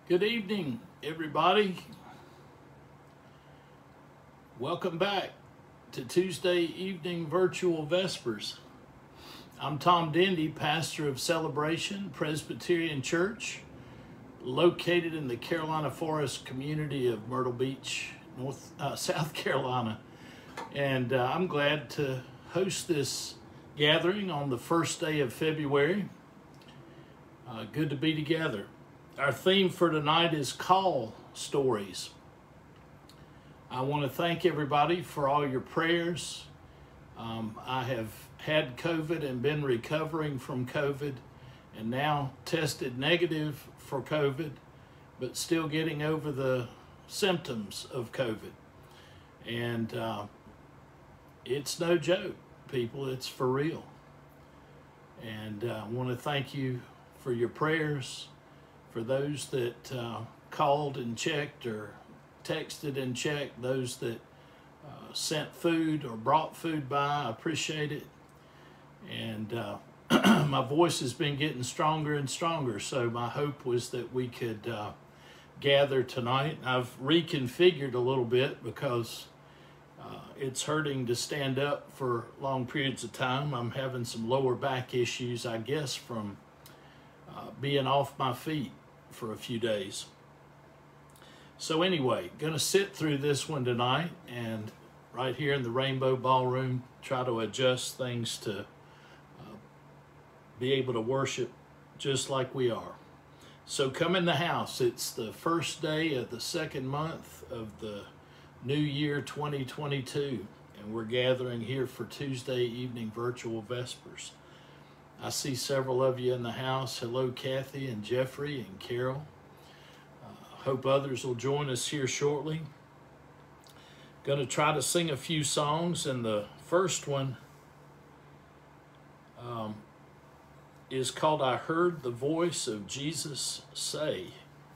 Good evening, everybody. Welcome back to Tuesday evening virtual Vespers. I'm Tom Dendy, pastor of Celebration Presbyterian Church, located in the Carolina Forest community of Myrtle Beach, South Carolina. And I'm glad to host this gathering on the first day of February. Good to be together. Our theme for tonight is call stories. I want to thank everybody for all your prayers. I have had COVID and been recovering from COVID and now tested negative for COVID, but still getting over the symptoms of COVID. And it's no joke, people, it's for real. And I want to thank you for your prayers. For those that called and checked or texted and checked, those that sent food or brought food by, I appreciate it. And my voice has been getting stronger and stronger, so my hope was that we could gather tonight. I've reconfigured a little bit because it's hurting to stand up for long periods of time. I'm having some lower back issues, I guess, from being off my feet for a few days. So anyway, gonna sit through this one tonight and right here in the Rainbow Ballroom, try to adjust things to be able to worship just like we are. So come in the house. It's the first day of the second month of the new year 2022, and we're gathering here for Tuesday evening virtual Vespers. I see several of you in the house. Hello, Kathy and Jeffrey and Carol. Hope others will join us here shortly. Going to try to sing a few songs, and the first one is called I Heard the Voice of Jesus Say.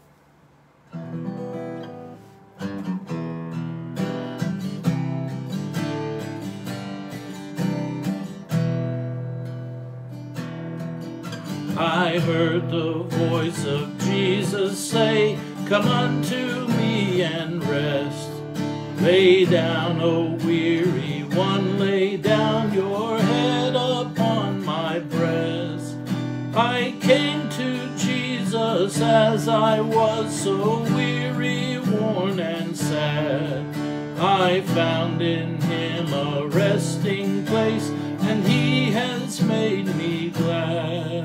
I heard the voice of Jesus say, come unto me and rest. Lay down, O weary one, lay down your head upon my breast. I came to Jesus as I was, so weary, worn, and sad. I found in him a resting place, and he has made me glad.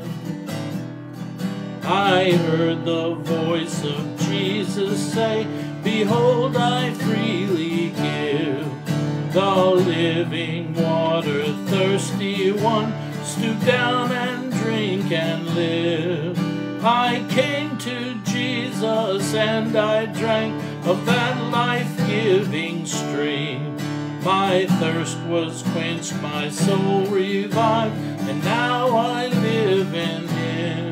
I heard the voice of Jesus say, behold, I freely give the living water. Thirsty one, stoop down and drink and live. I came to Jesus and I drank of that life-giving stream. My thirst was quenched, my soul revived, and now I live in him.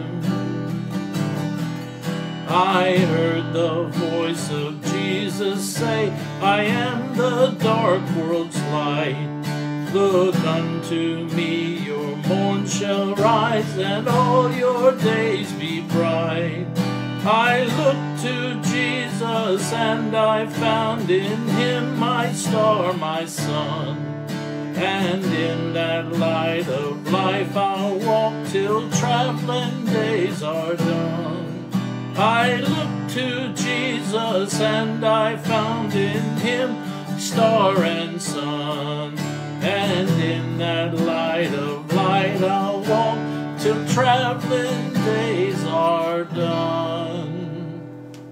I heard the voice of Jesus say, I am the dark world's light. Look unto me, your morn shall rise, and all your days be bright. I looked to Jesus, and I found in him my star, my sun. And in that light of life I'll walk till traveling days are done. I looked to Jesus and I found in him star and sun. And in that light of light I'll walk till traveling days are done.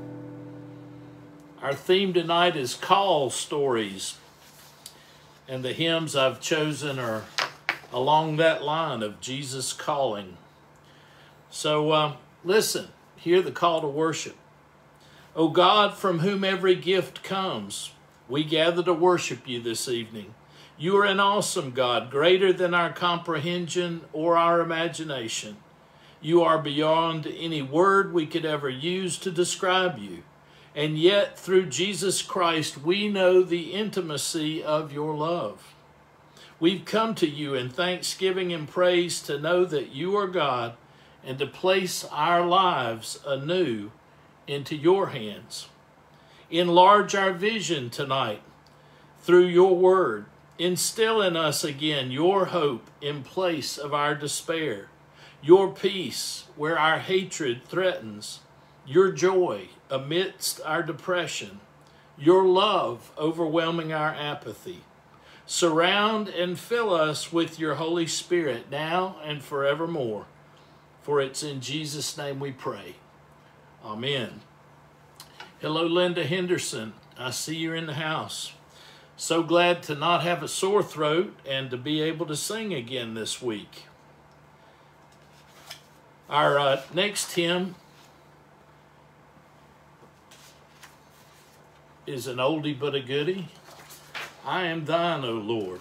Our theme tonight is call stories. And the hymns I've chosen are along that line of Jesus calling. So listen. Hear the call to worship. O God, from whom every gift comes, we gather to worship you this evening. You are an awesome God, greater than our comprehension or our imagination. You are beyond any word we could ever use to describe you. And yet, through Jesus Christ, we know the intimacy of your love. We've come to you in thanksgiving and praise to know that you are God and to place our lives anew into your hands. Enlarge our vision tonight through your word. Instill in us again your hope in place of our despair, your peace where our hatred threatens, your joy amidst our depression, your love overwhelming our apathy. Surround and fill us with your Holy Spirit now and forevermore. For it's in Jesus' name we pray. Amen. Hello, Linda Henderson. I see you're in the house. So glad to not have a sore throat and to be able to sing again this week. Our next hymn is an oldie but a goodie. I am thine, O Lord.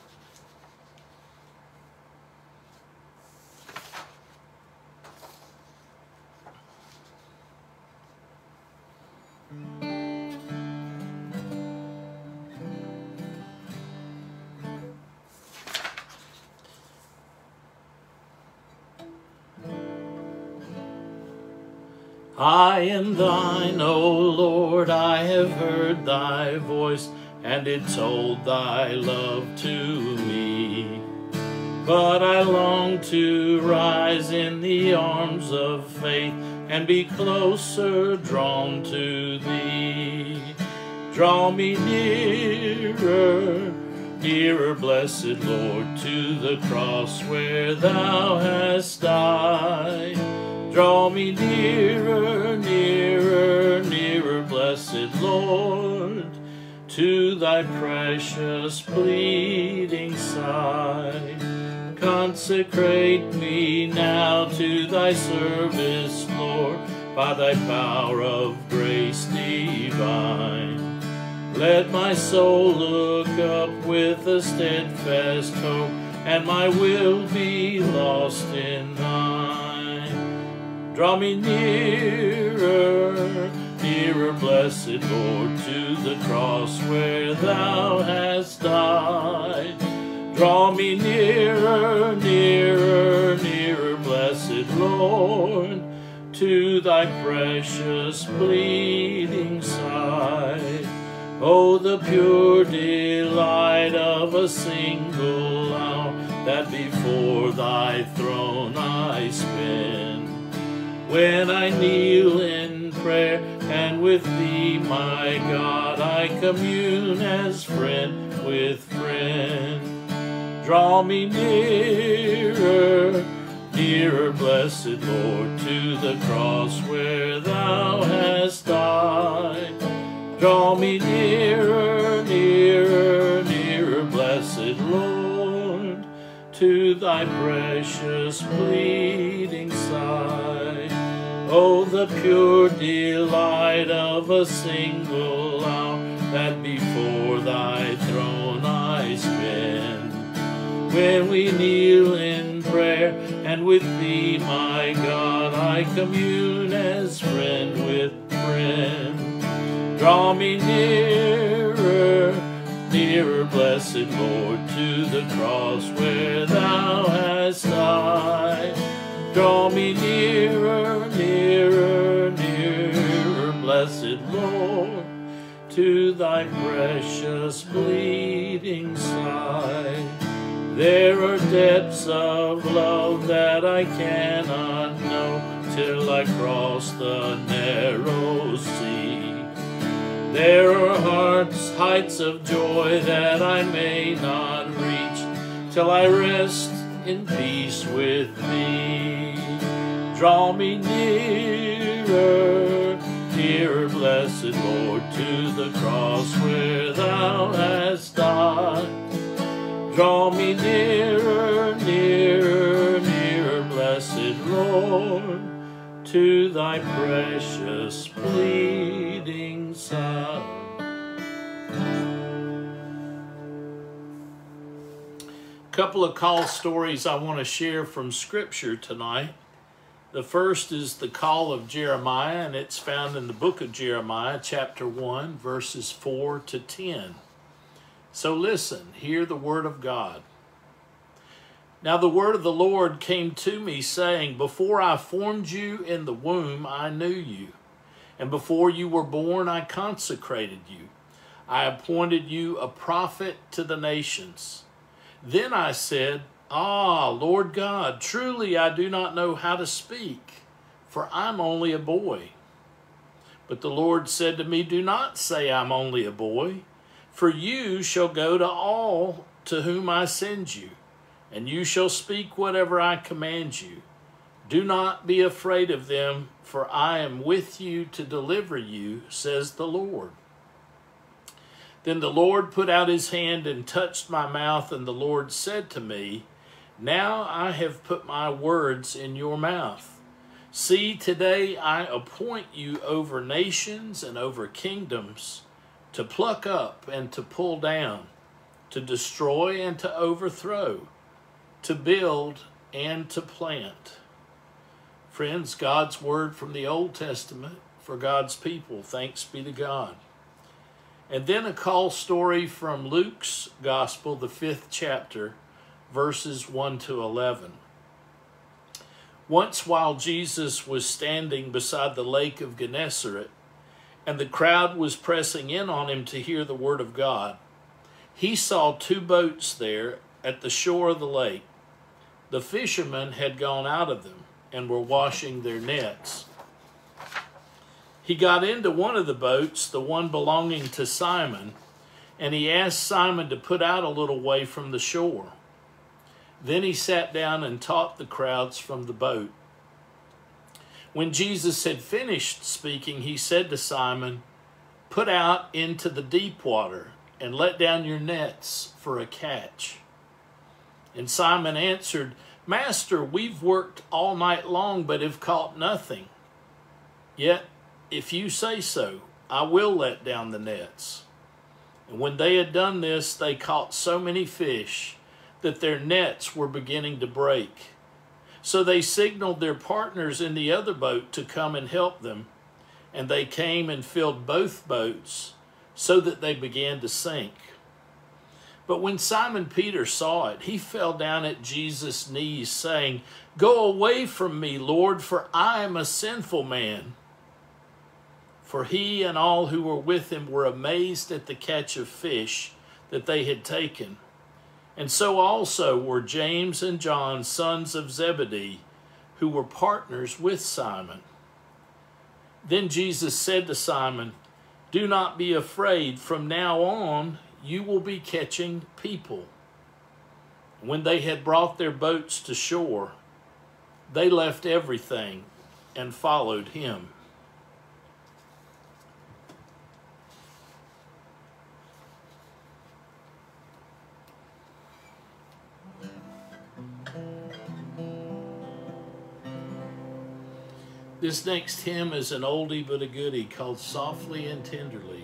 I am thine, O Lord, I have heard thy voice, and it told thy love to me. But I long to rise in the arms of faith and be closer drawn to thee. Draw me nearer, nearer, blessed Lord, to the cross where thou hast died. Draw me nearer, nearer, nearer, blessed Lord, to thy precious bleeding side. Consecrate me now to thy service, Lord, by thy power of grace divine. Let my soul look up with a steadfast hope, and my will be lost in thine. Draw me nearer, nearer, blessed Lord, to the cross where thou hast died. Draw me nearer, nearer, nearer, blessed Lord, to thy precious bleeding side. Oh, the pure delight of a single hour that before thy throne I spend. When I kneel in prayer and with thee, my God, I commune as friend with friend. Draw me nearer, nearer, blessed Lord, to the cross where thou hast died. Draw me nearer, nearer, nearer, blessed Lord, to thy precious bleeding side. Oh, the pure delight of a single hour that before thy throne I spend. When we kneel in prayer and with thee, my God, I commune as friend with friend. Draw me nearer, nearer, blessed Lord, to the cross where thou hast died. Draw me nearer, nearer, nearer, blessed Lord, to thy precious bleeding side. There are depths of love that I cannot know till I cross the narrow sea. There are heights of joy that I may not reach till I rest in peace with thee. Draw me nearer, nearer, blessed Lord, to the cross where thou hast died. Draw me nearer, nearer, nearer, blessed Lord, to thy precious bleeding side. Couple of call stories I want to share from Scripture tonight. The first is the call of Jeremiah, and it's found in the book of Jeremiah, chapter 1, verses 4 to 10. So listen, hear the word of God. Now the word of the Lord came to me, saying, Before I formed you in the womb, I knew you. And before you were born, I consecrated you. I appointed you a prophet to the nations. Then I said, Ah, Lord God, truly I do not know how to speak, for I'm only a boy. But the Lord said to me, Do not say I'm only a boy, for you shall go to all to whom I send you, and you shall speak whatever I command you. Do not be afraid of them, for I am with you to deliver you, says the Lord. Then the Lord put out his hand and touched my mouth, and the Lord said to me, Now I have put my words in your mouth. See, today I appoint you over nations and over kingdoms, to pluck up and to pull down, to destroy and to overthrow, to build and to plant. Friends, God's word from the Old Testament for God's people. Thanks be to God. And then a call story from Luke's Gospel, the 5th chapter, verses 1 to 11. Once while Jesus was standing beside the lake of Gennesaret, and the crowd was pressing in on him to hear the word of God, he saw 2 boats there at the shore of the lake. The fishermen had gone out of them and were washing their nets. He got into one of the boats, the one belonging to Simon, and he asked Simon to put out a little way from the shore. Then he sat down and taught the crowds from the boat. When Jesus had finished speaking, he said to Simon, Put out into the deep water and let down your nets for a catch. And Simon answered, Master, we've worked all night long, but have caught nothing. Yet, if you say so, I will let down the nets. And when they had done this, they caught so many fish that their nets were beginning to break. So they signaled their partners in the other boat to come and help them, and they came and filled both boats, so that they began to sink. But when Simon Peter saw it, he fell down at Jesus' knees, saying, Go away from me, Lord, for I am a sinful man. For he and all who were with him were amazed at the catch of fish that they had taken. And so also were James and John, sons of Zebedee, who were partners with Simon. Then Jesus said to Simon, Do not be afraid. From now on, you will be catching people. When they had brought their boats to shore, they left everything and followed him. This next hymn is an oldie but a goodie called Softly and Tenderly.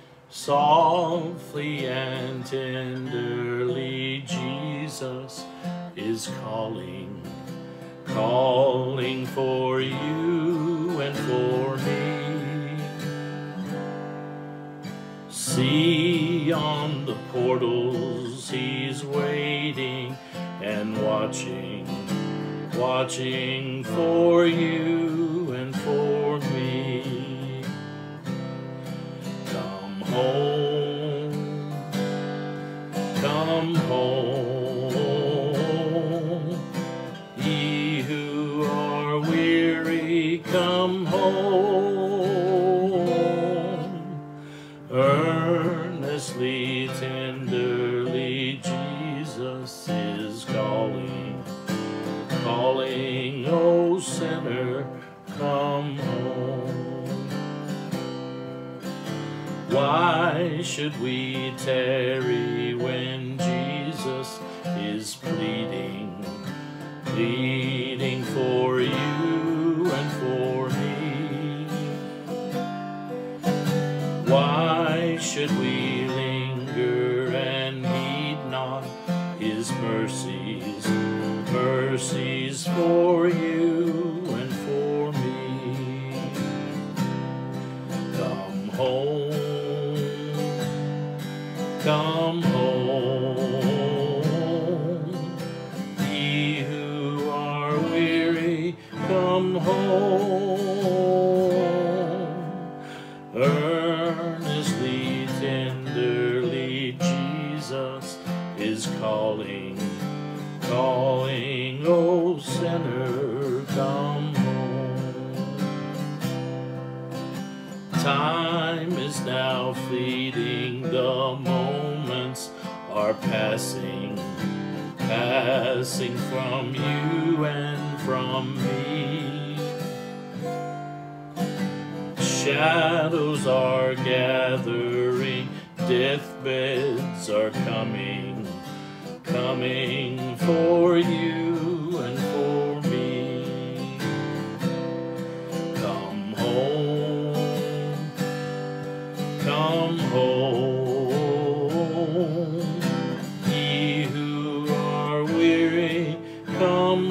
Softly and tenderly Jesus is calling, calling for you and for me. See on the portals he's waiting and watching, watching for you and for me. Come home, come home. Ye who are weary, come home. Earnestly, tenderly, Jesus is calling, calling, O sinner, come home. Why should we tarry when Jesus is pleading, pleading for you and for me? Why should we linger and heed not his mercies, mercies for you and for me? Come home, come home. Ye who are weary, come home. Time is now fleeting, the moments are passing, passing from you and from me. Shadows are gathering, deathbeds are coming, coming for you and for me. Come home, come home, ye who are weary, come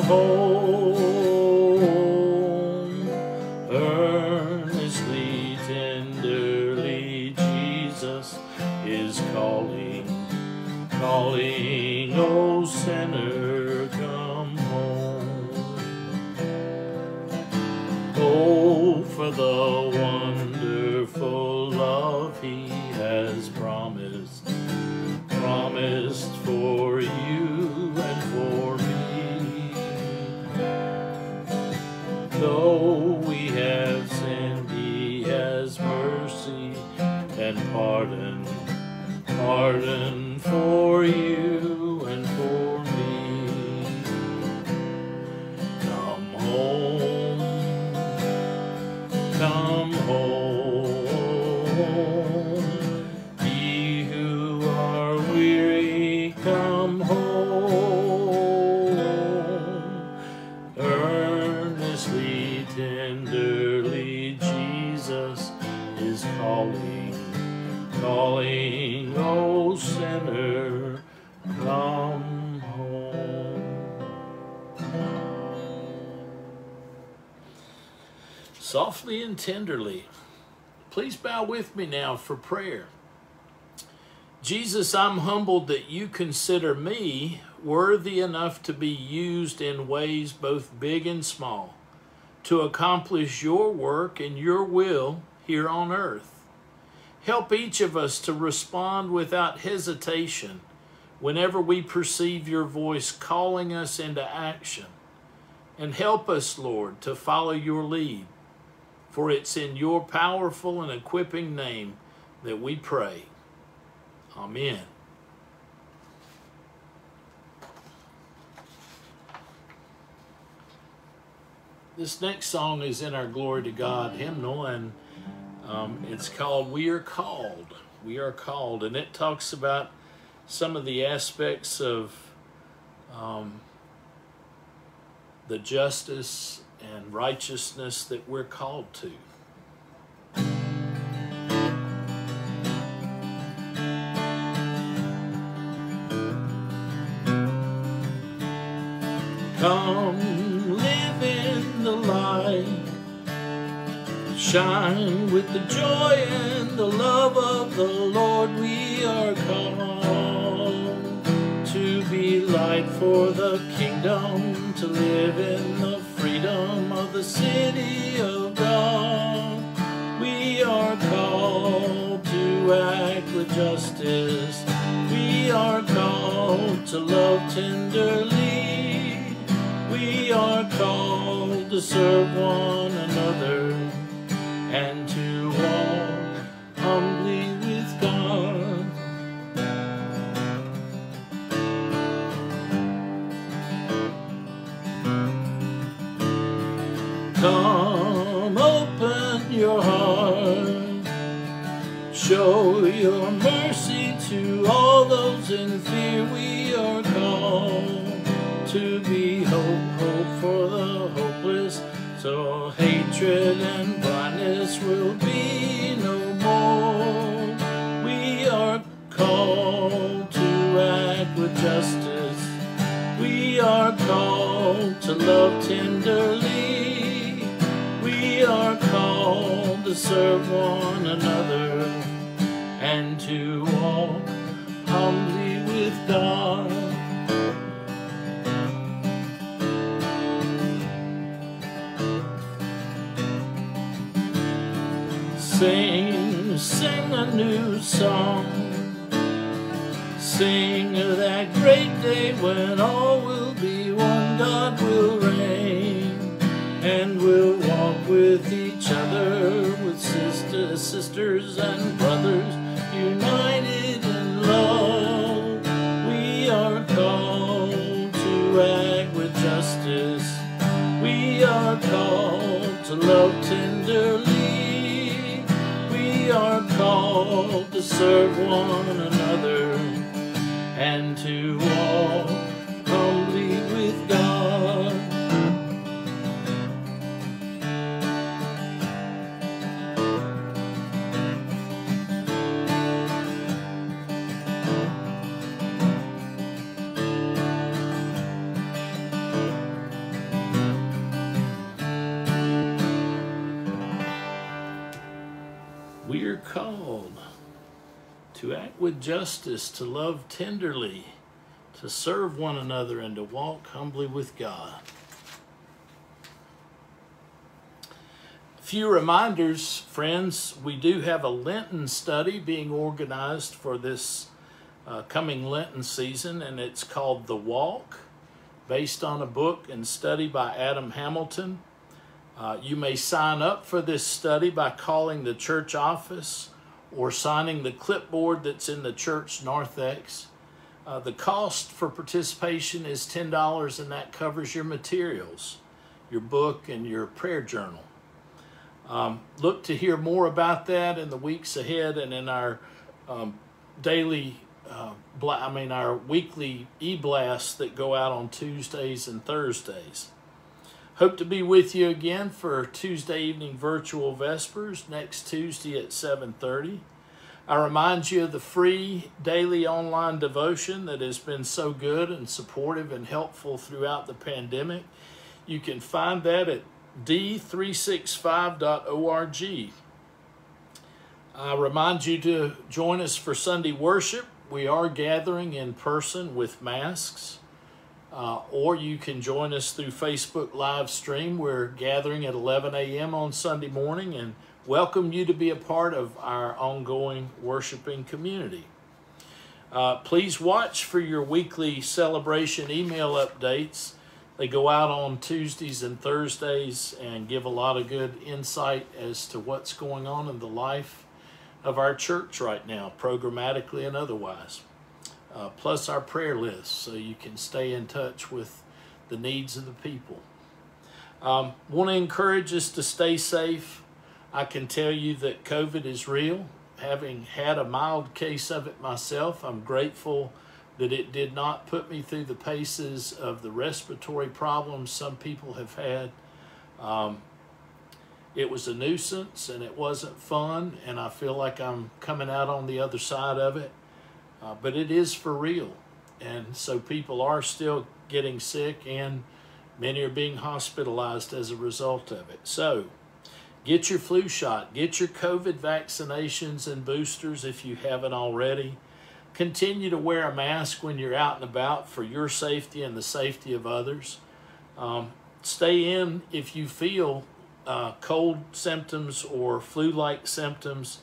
home. Earnestly, tenderly, Jesus is calling, calling, oh sinner, come home. Oh, for the wonderful love he has promised, promised for you and for me. Though we have sinned, he has mercy and pardon, pardon for you and for me. Come home, come home, ye who are weary, come home. Earnestly, tenderly, Jesus is calling, calling, oh sinner, come home. Softly and tenderly, please bow with me now for prayer. Jesus, I'm humbled that you consider me worthy enough to be used in ways both big and small to accomplish your work and your will here on earth. Help each of us to respond without hesitation whenever we perceive your voice calling us into action. And help us, Lord, to follow your lead. For it's in your powerful and equipping name that we pray. Amen. This next song is in our Glory to God hymnal, and it's called We Are Called. We Are Called, and it talks about some of the aspects of the justice and righteousness that we're called to. Come live in the light, shine with the joy and the love of the Lord. We are called to be light for the kingdom, to live in the freedom of the city of God. We are called to act with justice. We are called to love tenderly. We are called to serve one another and to walk humbly with God. Come, open your heart, show your mercy to all those in fear. We are called to be hope for the hopeless, so hatred and blindness will be no more. We are called to act with justice. We are called to love tenderly. We are called to serve one another and to walk humbly with God. Sing, sing a new song. Sing of that great day when all will be one. God will reign, and we'll walk with each other, with sisters as sisters and brothers, united in love. We are called to act with justice. We are called to love tenderly. We are called to serve one another and to walk humbly with God. We are called to act with justice, to love tenderly, to serve one another, and to walk humbly with God. A few reminders, friends. We do have a Lenten study being organized for this coming Lenten season, and it's called The Walk, based on a book and study by Adam Hamilton. You may sign up for this study by calling the church office or signing the clipboard that's in the church narthex. The cost for participation is $10, and that covers your materials, your book, and your prayer journal. Look to hear more about that in the weeks ahead and in our our weekly e-blasts that go out on Tuesdays and Thursdays. Hope to be with you again for Tuesday evening virtual Vespers next Tuesday at 7:30. I remind you of the free daily online devotion that has been so good and supportive and helpful throughout the pandemic. You can find that at d365.org. I remind you to join us for Sunday worship. We are gathering in person with masks. Or you can join us through Facebook live stream. We're gathering at 11 a.m. on Sunday morning and welcome you to be a part of our ongoing worshiping community. Please watch for your weekly celebration email updates. They go out on Tuesdays and Thursdays and give a lot of good insight as to what's going on in the life of our church right now, programmatically and otherwise. Plus our prayer list, so you can stay in touch with the needs of the people. Want to encourage us to stay safe. I can tell you that COVID is real. Having had a mild case of it myself, I'm grateful that it did not put me through the paces of the respiratory problems some people have had. It was a nuisance and it wasn't fun, and I feel like I'm coming out on the other side of it. But it is for real, and so people are still getting sick, and many are being hospitalized as a result of it. So get your flu shot, get your COVID vaccinations and boosters if you haven't already. Continue to wear a mask when you're out and about for your safety and the safety of others. Stay in if you feel cold symptoms or flu-like symptoms.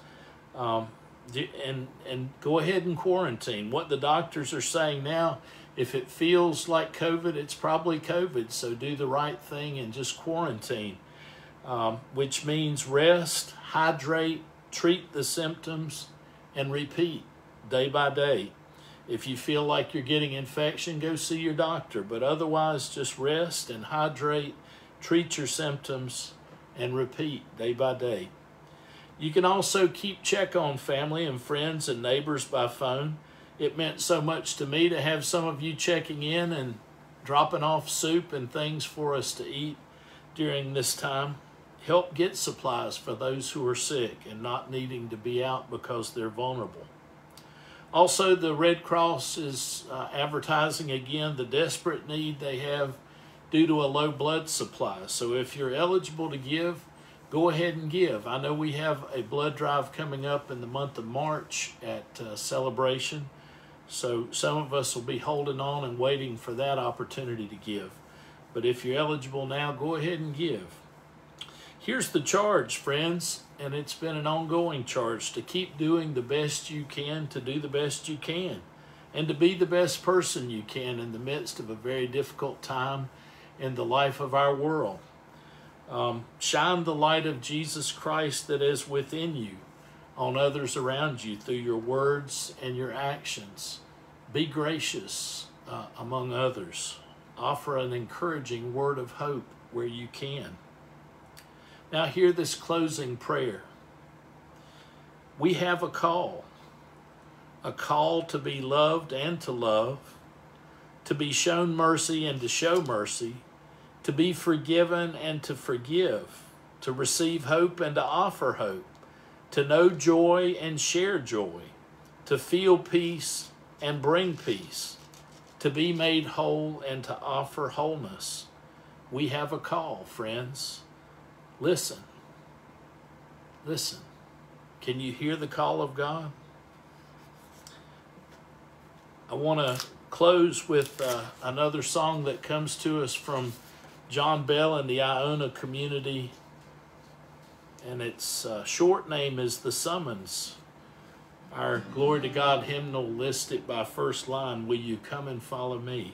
And go ahead and quarantine. What the doctors are saying now, if it feels like COVID, it's probably COVID. So do the right thing and just quarantine, which means rest, hydrate, treat the symptoms, and repeat day by day. If you feel like you're getting infection, go see your doctor. But otherwise, just rest and hydrate, treat your symptoms, and repeat day by day. You can also keep check on family and friends and neighbors by phone. It meant so much to me to have some of you checking in and dropping off soup and things for us to eat during this time. Help get supplies for those who are sick and not needing to be out because they're vulnerable. Also, the Red Cross is advertising again the desperate need they have due to a low blood supply. So if you're eligible to give, go ahead and give. I know we have a blood drive coming up in the month of March at Celebration. So some of us will be holding on and waiting for that opportunity to give. But if you're eligible now, go ahead and give. Here's the charge, friends, and it's been an ongoing charge to keep doing the best you can, to do the best you can, and to be the best person you can in the midst of a very difficult time in the life of our world. Shine the light of Jesus Christ that is within you on others around you through your words and your actions. Be gracious among others. Offer an encouraging word of hope where you can. Now hear this closing prayer. We have a call to be loved and to love, to be shown mercy and to show mercy, to be forgiven and to forgive, to receive hope and to offer hope, to know joy and share joy, to feel peace and bring peace, to be made whole and to offer wholeness. We have a call, friends. Listen. Listen. Can you hear the call of God? I want to close with another song that comes to us from John Bell and the Iona community, and its short name is The Summons. Our Glory to God hymnal lists it by first line, will you come and follow me?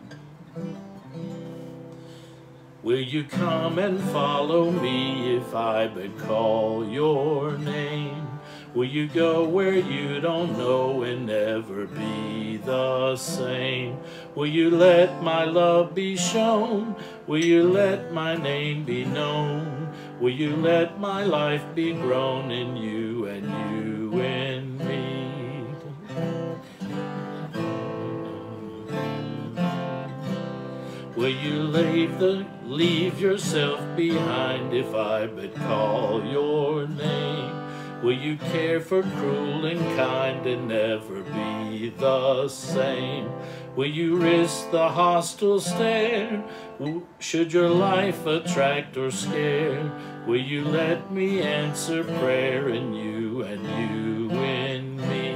Will you come and follow me if I but call your name? Will you go where you don't know and never be the same? Will you let my love be shown? Will you let my name be known? Will you let my life be grown in you and you in me? Will you leave yourself behind if I but call your name? Will you care for cruel and kind and never be the same? Will you risk the hostile stare? Should your life attract or scare? Will you let me answer prayer in you and you in me?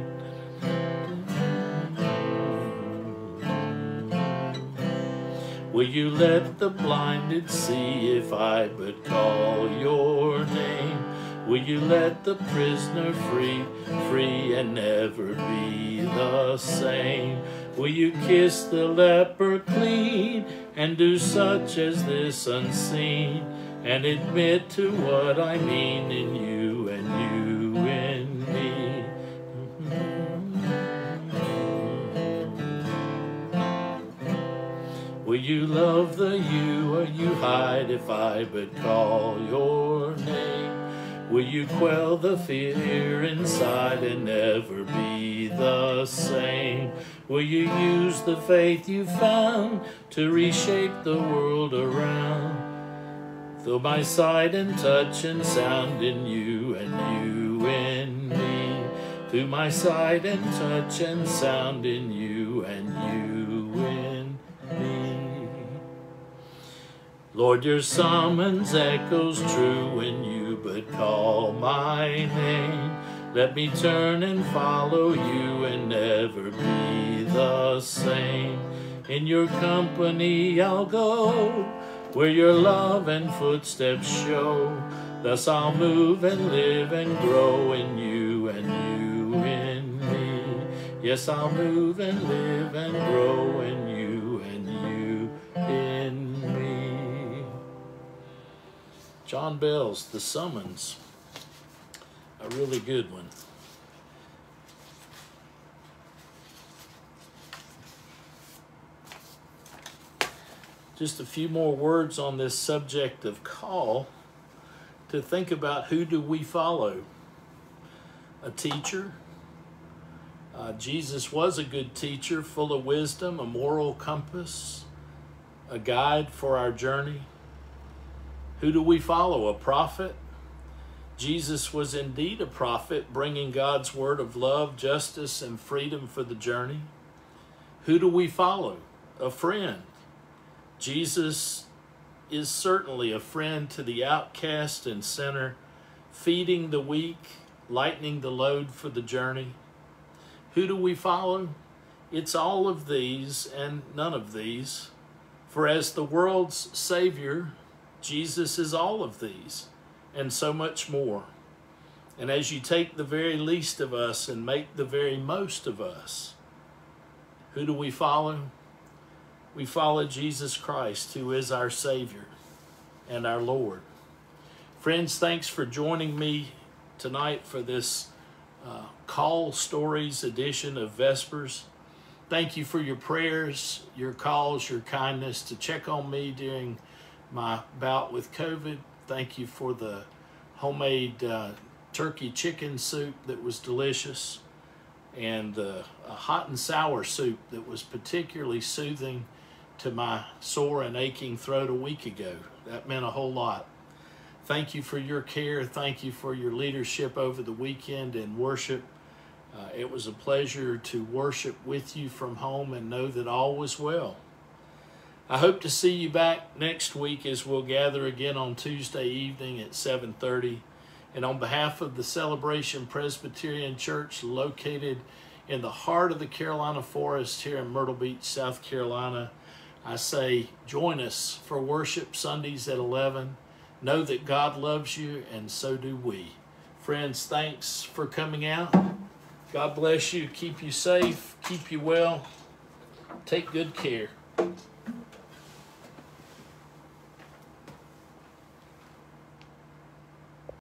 Will you let the blinded see if I but call your name? Will you let the prisoner free and never be the same? Will you kiss the leper clean and do such as this unseen and admit to what I mean in you and you in me? Will you love the you or you hide if I but call your name? Will you quell the fear inside and never be the same? Will you use the faith you found to reshape the world around? Through my sight and touch and sound in you and you in me. Through my sight and touch and sound in you and you in me. Lord, your summons echoes true when you but call my name. Let me turn and follow you and never be the same. In your company I'll go, where your love and footsteps show. Thus I'll move and live and grow in you and you in me. Yes, I'll move and live and grow in you and you in me. John Bell's The Summons, a really good one. Just a few more words on this subject of call, to think about who do we follow? A teacher. Jesus was a good teacher, full of wisdom, a moral compass, a guide for our journey. Who do we follow? A prophet. Jesus was indeed a prophet, bringing God's word of love, justice, and freedom for the journey. Who do we follow? A friend. Jesus is certainly a friend to the outcast and sinner, feeding the weak, lightening the load for the journey. Who do we follow? It's all of these and none of these. For as the world's Savior, Jesus is all of these and so much more. And as you take the very least of us and make the very most of us, who do we follow? We follow Jesus Christ, who is our Savior. and our Lord. Friends, thanks for joining me tonight for this Call Stories edition of Vespers. Thank you for your prayers, your calls, your kindness to check on me during my bout with COVID. Thank you for the homemade turkey chicken soup that was delicious, and the hot and sour soup that was particularly soothing to my sore and aching throat a week ago. That meant a whole lot. Thank you for your care. Thank you for your leadership over the weekend in worship. It was a pleasure to worship with you from home and know that all was well. I hope to see you back next week as we'll gather again on Tuesday evening at 7:30. And on behalf of the Celebration Presbyterian Church located in the heart of the Carolina Forest here in Myrtle Beach, South Carolina, I say join us for worship Sundays at 11. Know that God loves you, and so do we. Friends, thanks for coming out. God bless you. Keep you safe. Keep you well. Take good care.